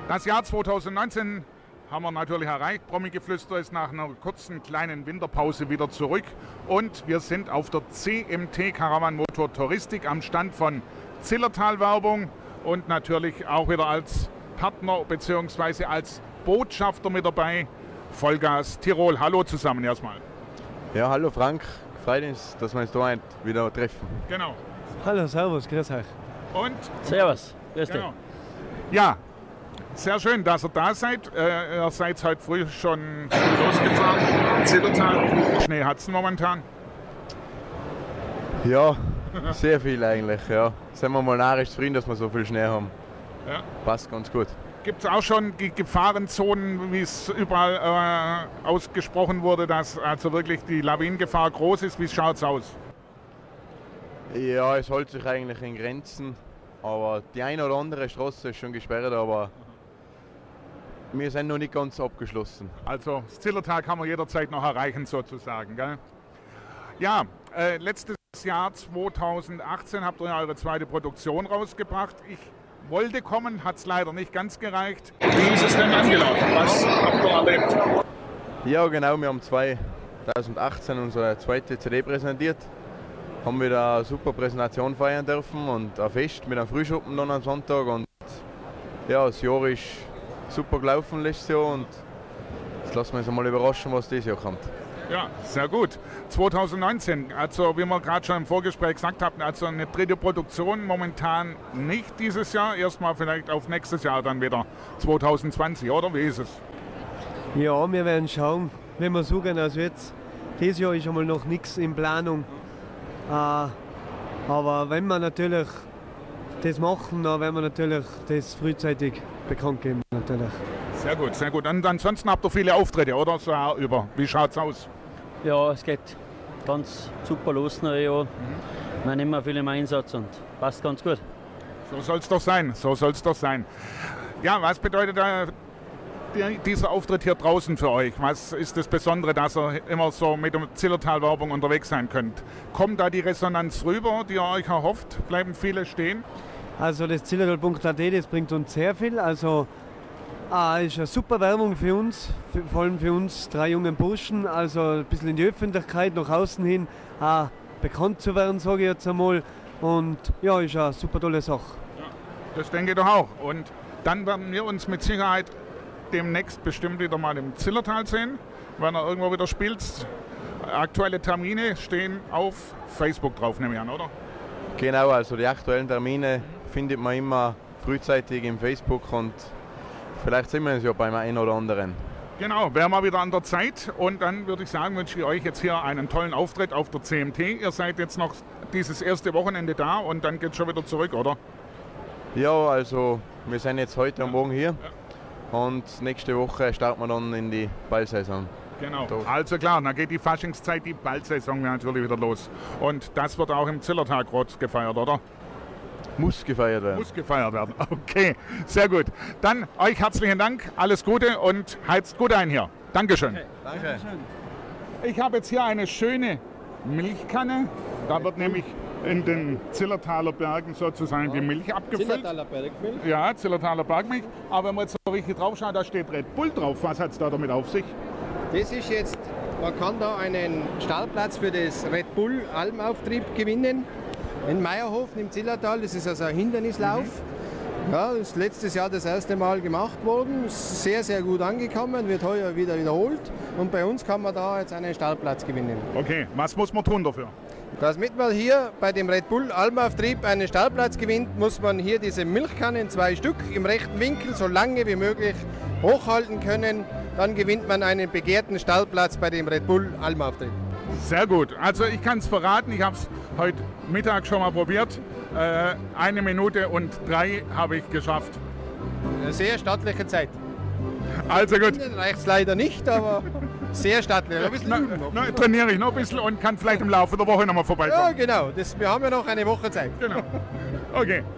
Das Jahr 2019 haben wir natürlich erreicht. Promi-Geflüster ist nach einer kurzen kleinen Winterpause wieder zurück und wir sind auf der CMT Caravan Motor Touristik am Stand von Zillertal Werbung und natürlich auch wieder als Partner bzw. als Botschafter mit dabei Vollgas Tirol. Hallo zusammen erstmal. Ja, hallo Frank, freut uns, dass wir uns da wieder treffen. Genau. Hallo, servus, grüß euch. Und? Servus, grüß dich. Genau. Ja, sehr schön, dass ihr da seid. Ihr seid heute früh schon losgefahren. Zillertal, wie viel Schnee hat es momentan? Ja, sehr viel eigentlich, ja. Sind wir mal narrisch zufrieden, dass wir so viel Schnee haben. Ja. Passt ganz gut. Gibt es auch schon die Gefahrenzonen, wie es überall ausgesprochen wurde, dass also wirklich die Lawinengefahr groß ist? Wie schaut es aus? Ja, es hält sich eigentlich in Grenzen, aber die eine oder andere Straße ist schon gesperrt, aber wir sind noch nicht ganz abgeschlossen. Also das Zillertal kann man jederzeit noch erreichen sozusagen, gell? Ja, letztes Jahr 2018 habt ihr eure zweite Produktion rausgebracht. Ich wollte kommen, hat es leider nicht ganz gereicht. Wie ist es denn angelaufen? Was habt ihr erlebt? Ja genau, wir haben 2018 unsere zweite CD präsentiert. Haben wieder eine super Präsentation feiern dürfen und ein Fest mit einem Frühschuppen dann am Sonntag. Und ja, das Jahr ist super gelaufen letztes Jahr und jetzt lassen wir uns mal überraschen, was dieses Jahr kommt. Ja, sehr gut. 2019, also wie wir gerade schon im Vorgespräch gesagt haben, also eine dritte Produktion momentan nicht dieses Jahr, erstmal vielleicht auf nächstes Jahr dann wieder 2020, oder wie ist es? Ja, wir werden schauen, wenn wir suchen. Also jetzt, dieses Jahr ist einmal noch nichts in Planung. Aber wenn wir natürlich das machen, dann werden wir natürlich das frühzeitig bekannt geben. Natürlich. Sehr gut, sehr gut. Und ansonsten habt ihr viele Auftritte, oder? So über. Wie schaut es aus? Ja, es geht ganz super los noch. Ja. Wir haben immer viel im Einsatz und passt ganz gut. So soll es doch sein, so soll es doch sein. Ja, was bedeutet dieser Auftritt hier draußen für euch? Was ist das Besondere, dass ihr immer so mit der Zillertal-Werbung unterwegs sein könnt? Kommt da die Resonanz rüber, die ihr euch erhofft? Bleiben viele stehen? Also das Zillertal.at, das bringt uns sehr viel. Also ist eine super Werbung für uns, vor allem für uns drei jungen Burschen. Also ein bisschen in die Öffentlichkeit, nach außen hin bekannt zu werden, sage ich jetzt einmal. Und ja, ist eine super tolle Sache. Ja, das denke ich doch auch. Und dann werden wir uns mit Sicherheit demnächst bestimmt wieder mal im Zillertal sehen, wenn er irgendwo wieder spielt. Aktuelle Termine stehen auf Facebook drauf, nehme ich an, oder? Genau, also die aktuellen Termine findet man immer frühzeitig im Facebook und vielleicht sehen wir uns ja beim einen oder anderen. Genau, wären wir wieder an der Zeit und dann würde ich sagen, wünsche ich euch jetzt hier einen tollen Auftritt auf der CMT. Ihr seid jetzt noch dieses erste Wochenende da und dann geht es schon wieder zurück, oder? Ja, also wir sind jetzt heute und morgen hier. Und nächste Woche starten wir dann in die Ballsaison. Genau, also klar, dann geht die Faschingszeit, die Ballsaison natürlich wieder los. Und das wird auch im Zillertal groß gefeiert, oder? Muss gefeiert werden. Muss gefeiert werden, okay, sehr gut. Dann euch herzlichen Dank, alles Gute und heizt gut ein hier. Dankeschön. Okay, danke. Ich habe jetzt hier eine schöne Milchkanne, da wird nämlich in den Zillertaler Bergen sozusagen die Milch abgefüllt. Zillertaler Bergmilch? Ja, Zillertaler Bergmilch. Aber wenn man jetzt so richtig drauf schaut, da steht Red Bull drauf. Was hat es da damit auf sich? Das ist jetzt, man kann da einen Stallplatz für das Red Bull Almauftrieb gewinnen. In Meierhofen im Zillertal, das ist also ein Hindernislauf. Ja, das ist letztes Jahr das erste Mal gemacht worden, ist sehr, sehr gut angekommen, wird heuer wieder wiederholt. Und bei uns kann man da jetzt einen Stallplatz gewinnen. Okay, was muss man tun dafür? Damit man hier bei dem Red Bull Almauftrieb einen Stallplatz gewinnt, muss man hier diese Milchkannen, 2 Stück, im rechten Winkel so lange wie möglich hochhalten können. Dann gewinnt man einen begehrten Stallplatz bei dem Red Bull Almauftrieb. Sehr gut. Also ich kann es verraten, ich habe es heute Mittag schon mal probiert. 1 Minute und 3 habe ich geschafft. Eine sehr stattliche Zeit. Also gut. Reicht es leider nicht, aber sehr stattlich. Ein bisschen üben noch. Trainiere ich noch ein bisschen und kann vielleicht im Laufe der Woche nochmal vorbeikommen. Ja, genau. Wir haben ja noch eine Woche Zeit. Genau. Okay.